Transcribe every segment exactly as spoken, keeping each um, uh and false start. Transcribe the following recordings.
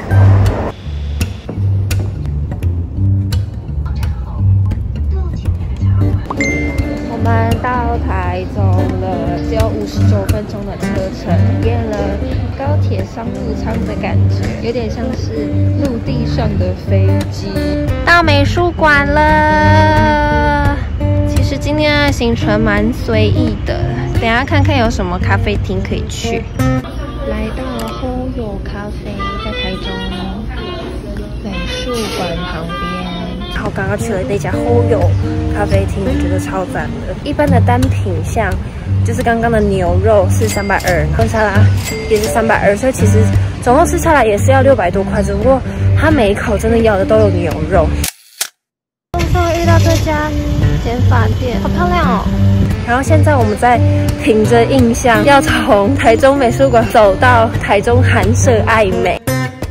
我们到台中了，只有五十九分钟的车程，体验了高铁商务舱的感觉，有点像是陆地上的飞机。到美术馆了，其实今天的行程蛮随意的，等一下看看有什么咖啡厅可以去。来到了 Hoyo 咖啡，在台中美术馆旁边。然后刚刚去了那家 Hoyo 咖啡厅，我觉得超赞的。一般的单品项就是刚刚的牛肉是三百二，跟沙拉也是三百二，所以其实总共吃下来也是要六百多块。只不过它每一口真的要的都有牛肉。终于遇到这家剪发店，好漂亮哦！然后现在我们在凭着印象要从台中美术馆走到台中寒舍爱美。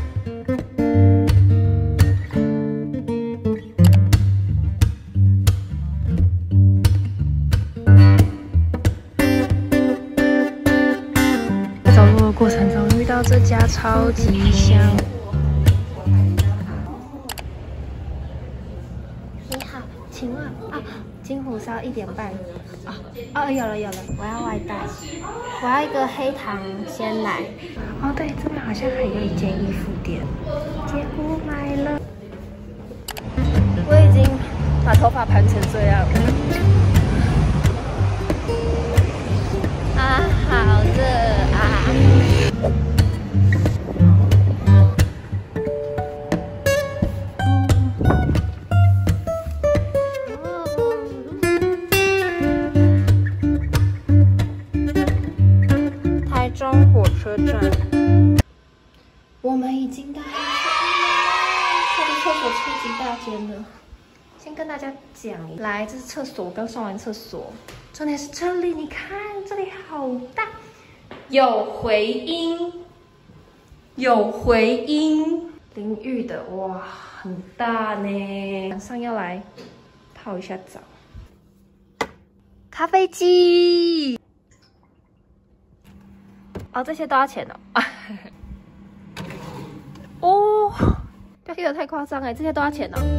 走路的过程中遇到这家超级香。你好，请问啊？金虎烧一点半，啊哦有了有了，我要外带，我要一个黑糖鲜奶。哦对，这边好像还有一间衣服店，结果买了。我已经把头发盘成这样了。啊，好热啊！中火车站，我们已经到了。这个厕所超级大间的，先跟大家讲，来，这是厕所，我刚上完厕所。重点是这里，你看这里好大，有回音，有回音，淋浴的，哇，很大呢。晚上要来泡一下澡，咖啡机。哦，这些都要钱哦！哦，不要给我太夸张哎，这些都要钱哦。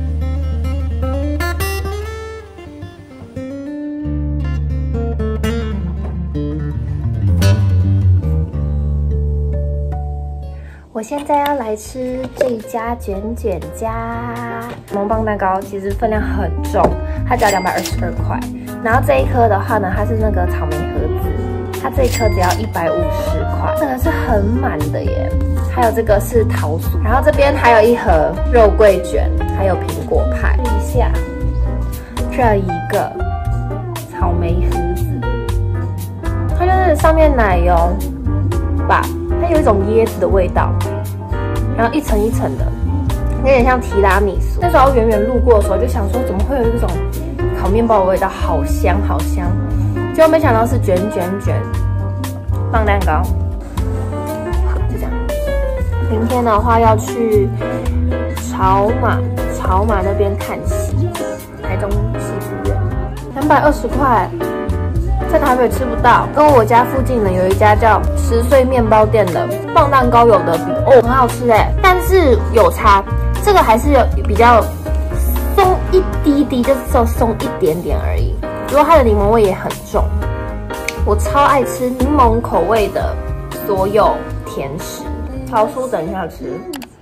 我现在要来吃这一家卷卷家萌棒蛋糕，其实分量很重，它只要两百二十二块。然后这一颗的话呢，它是那个草莓盒子。它这一颗只要一百五十块，这个是很满的耶。还有这个是桃酥，然后这边还有一盒肉桂卷，还有苹果派。试一下这一个草莓盒子，它就是上面奶油吧，它有一种椰子的味道，然后一层一层的，有点像提拉米苏。那时候远远路过的时候就想说，怎么会有一种烤面包的味道，好香好香。结果没想到是卷卷卷棒蛋糕，就这样。明天的话要去草马，草马那边看戏，台中戏剧院，两百二十块，在台北吃不到。跟我家附近呢有一家叫十岁面包店的棒蛋糕，有的比哦很好吃哎，但是有差，这个还是有比较松一滴滴，就是只有松一点点而已。不过它的柠檬味也很重，我超爱吃柠檬口味的所有甜食。桃酥等一下吃。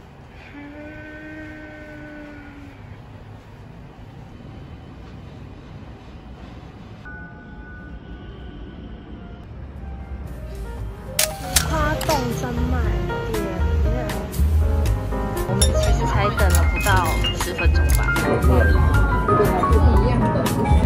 花洞专卖店，我们其实才等了不到十分钟吧。一样的。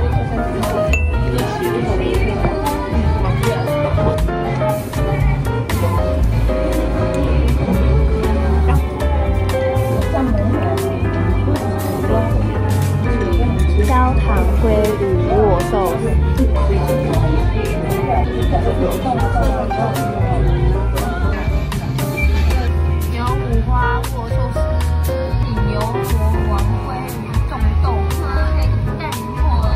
焦糖鲑鱼握寿司，牛五花握寿司，牛螺王鲑鱼冻豆花，还有蛋沫。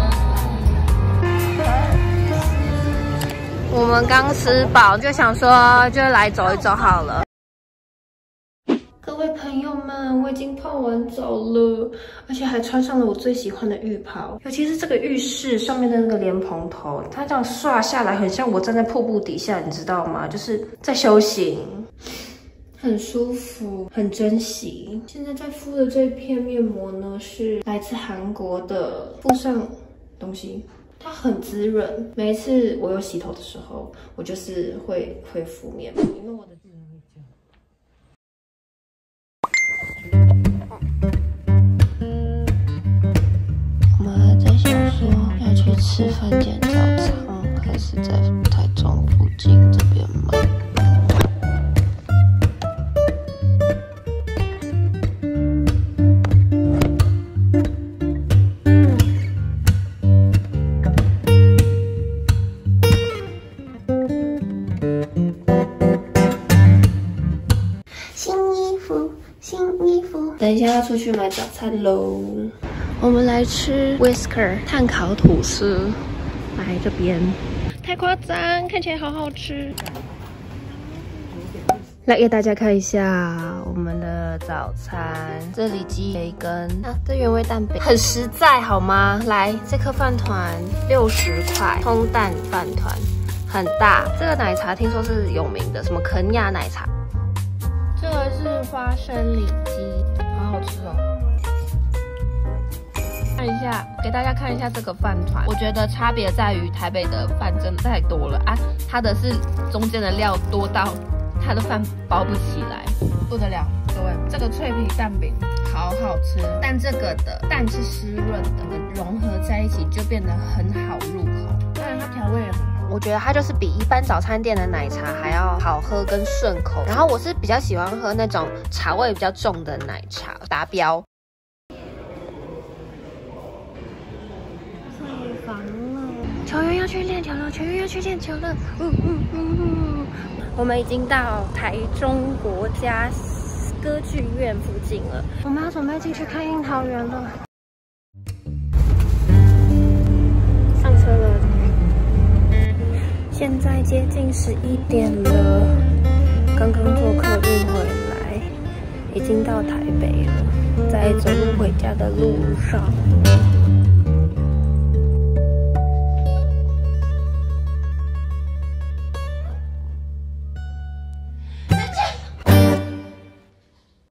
我们刚吃饱，就想说就来走一走好了。 各位朋友们，我已经泡完澡了，而且还穿上了我最喜欢的浴袍。尤其是这个浴室上面的那个莲蓬头，它这样刷下来，很像我站在瀑布底下，你知道吗？就是在修行，很舒服，很珍惜。现在在敷的这片面膜呢，是来自韩国的，敷上东西。 它很滋润，每一次我有洗头的时候，我就是会会敷面膜，因为我的自然会这样。我们还在想说要去吃饭店早餐，还是在台中附近这边买。 等一下要出去买早餐喽，我们来吃 Whisker 碳烤吐司，来这边，太夸张，看起来好好吃。来给大家看一下我们的早餐，这里鸡培根啊，这原味蛋饼很实在好吗？来，这颗饭团六十块，烘蛋饭团很大。这个奶茶听说是有名的，什么肯亚奶茶。这个是花生里脊。 好好吃哦！看一下，给大家看一下这个饭团，我觉得差别在于台北的饭真的太多了啊，它的是中间的料多到它的饭包不起来，不得了！各位，这个脆皮蛋饼好好吃，但这个的蛋是湿润的，融合在一起就变得很好入口，当然它调味也很好。 我觉得它就是比一般早餐店的奶茶还要好喝跟顺口。然后我是比较喜欢喝那种茶味比较重的奶茶，达标。退房了，球员要去练球了，球员要去练球了。嗯嗯嗯嗯，我们已经到台中国家歌剧院附近了，我们要准备进去看樱桃园了。上车了。 现在接近十一点了，刚刚坐客运回来，已经到台北了，在走路回家的路上。